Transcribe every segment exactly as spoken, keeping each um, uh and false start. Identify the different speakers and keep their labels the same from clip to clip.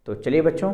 Speaker 1: तो चलिए बच्चों,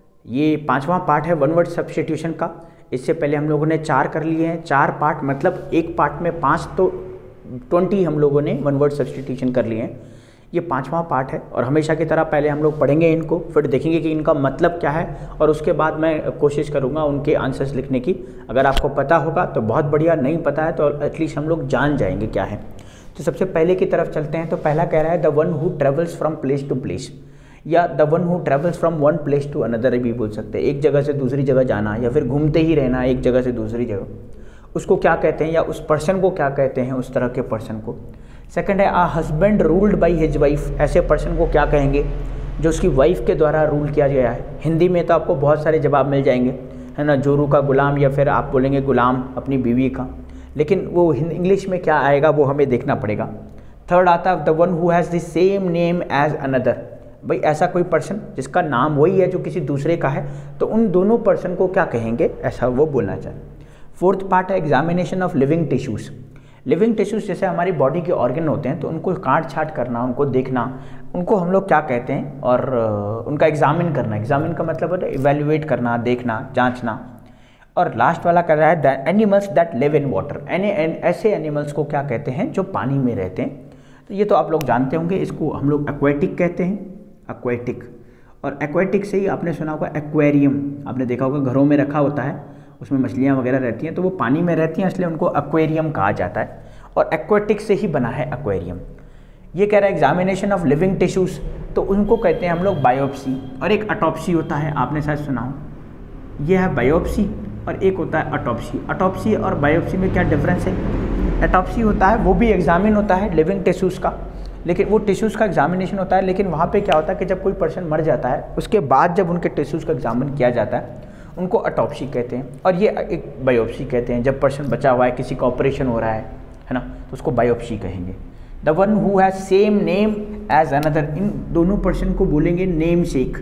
Speaker 1: ये पांचवा पार्ट है वन वर्ड सब्स्टिट्यूशन का। इससे पहले हम लोगों ने चार कर लिए हैं। चार पार्ट मतलब एक पार्ट में पाँच, तो ट्वेंटी हम लोगों ने वन वर्ड सब्स्टिट्यूशन कर लिए हैं। ये पांचवा पार्ट है और हमेशा की तरह पहले हम लोग पढ़ेंगे इनको, फिर देखेंगे कि इनका मतलब क्या है और उसके बाद मैं कोशिश करूँगा उनके आंसर्स लिखने की। अगर आपको पता होगा तो बहुत बढ़िया, नहीं पता है तो एटलीस्ट हम लोग जान जाएंगे क्या है। तो सबसे पहले की तरफ चलते हैं। तो पहला कह रहा है the one who travels from place to place, या the one who travels from one place to another भी बोल सकते हैं। एक जगह से दूसरी जगह जाना या फिर घूमते ही रहना एक जगह से दूसरी जगह, उसको क्या कहते हैं या उस पर्सन को क्या कहते हैं, उस तरह के पर्सन को। सेकंड है a husband ruled by his wife, ऐसे पर्सन को क्या कहेंगे जो उसकी वाइफ के द्वारा रूल किया गया है। हिंदी में तो आपको बहुत सारे जवाब मिल जाएंगे, है ना, जोरू का गुलाम, या फिर आप बोलेंगे गुलाम अपनी बीवी का, लेकिन वो इंग्लिश में क्या आएगा वो हमें देखना पड़ेगा। थर्ड आता है the one who has the same name as another, भाई ऐसा कोई पर्सन जिसका नाम वही है जो किसी दूसरे का है, तो उन दोनों पर्सन को क्या कहेंगे, ऐसा वो बोलना चाहिए। फोर्थ पार्ट है examination of living tissues. Living tissues जैसे हमारी बॉडी के ऑर्गन होते हैं, तो उनको काट छाट करना, उनको देखना, उनको हम लोग क्या कहते हैं, और उनका एग्जामिन करना। एग्जामिन का मतलब होता है इवेल्युएट करना, देखना, जांचना। और लास्ट वाला कर रहा है the animals that live in water, any ऐसे एनिमल्स को क्या कहते हैं जो पानी में रहते हैं। तो ये तो आप लोग जानते होंगे, इसको हम लोग एक्वेटिक कहते हैं, एक्वेटिक। और एक्वेटिक से ही आपने सुना होगा एक्वेरियम, आपने देखा होगा घरों में रखा होता है, उसमें मछलियाँ वगैरह रहती हैं, तो वो पानी में रहती हैं, इसलिए उनको एक्वेरियम कहा जाता है। और एक्वेटिक से ही बना है एक्वेरियम। ये कह रहा है एग्जामिनेशन ऑफ लिविंग टिश्यूज़, तो उनको कहते हैं हम लोग बायोप्सी। और एक ऑटोप्सी होता है, आपने शायद सुना हो, ये है बायोप्सी, और एक होता है ऑटोप्सी। ऑटोप्सी और बायोप्सी में क्या डिफरेंस है? ऑटोप्सी होता है वो भी एग्जामिन होता है लिविंग टिश्यूज़ का, लेकिन वो टिश्यूज़ का एग्जामिनेशन होता है, लेकिन वहाँ पे क्या होता है कि जब कोई पर्सन मर जाता है उसके बाद जब उनके टिश्यूज़ का एग्जामिन किया जाता है उनको ऑटोप्सी कहते हैं। और ये एक बायोप्सी कहते हैं, जब पर्सन बचा हुआ है, किसी का ऑपरेशन हो रहा है है ना, तो उसको बायोप्सी कहेंगे। The one who has same name as another, इन दोनों पर्सन को बोलेंगे नेम शेक,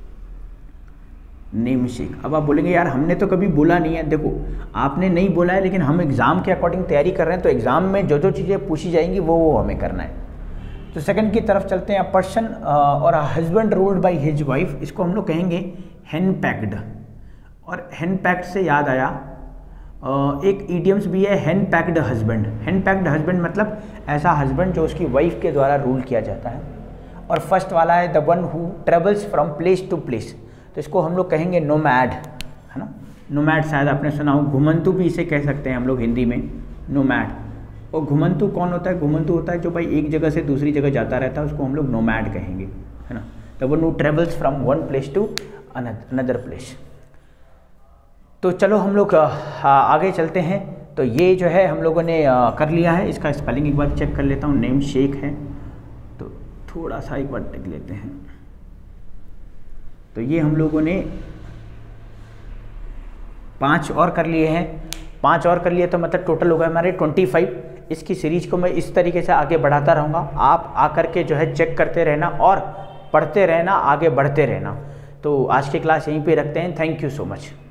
Speaker 1: नेम शेक। अब आप बोलेंगे यार हमने तो कभी बोला नहीं है। देखो आपने नहीं बोला है, लेकिन हम एग्ज़ाम के अकॉर्डिंग तैयारी कर रहे हैं, तो एग्ज़ाम में जो जो चीज़ें पूछी जाएंगी वो वो हमें करना है। तो सेकंड की तरफ चलते हैं। पर्सन और husband ruled by his wife, इसको हम लोग कहेंगे हेन पैक्ड। और हेन पैक्ड से याद आया, एक ईडियम्स भी है henpecked husband. Henpecked husband मतलब ऐसा हस्बैंड जो उसकी वाइफ के द्वारा रूल किया जाता है। और फर्स्ट वाला है the one who travels from place to place, तो इसको हम लोग कहेंगे नोमैड, है ना। नोमैड शायद आपने सुना हो, घुमंतु भी इसे कह सकते हैं हम लोग हिंदी में, नोमैड। और घुमंतु कौन होता है? घुमंतु होता है जो भाई एक जगह से दूसरी जगह जाता रहता है, उसको हम लोग नोमैड कहेंगे, है ना। The one who travels from one place to another place. तो चलो हम लोग आगे चलते हैं। तो ये जो है हम लोगों ने कर लिया है, इसका स्पेलिंग एक बार चेक कर लेता हूँ। नेम शेक है, तो थोड़ा सा एक बार देख लेते हैं। तो ये हम लोगों ने पांच और कर लिए हैं, पांच और कर लिए तो मतलब टोटल हो गए हमारे ट्वेंटी फाइव। इसकी सीरीज को मैं इस तरीके से आगे बढ़ाता रहूँगा, आप आकर के जो है चेक करते रहना और पढ़ते रहना, आगे बढ़ते रहना। तो आज की क्लास यहीं पे रखते हैं। Thank you so much.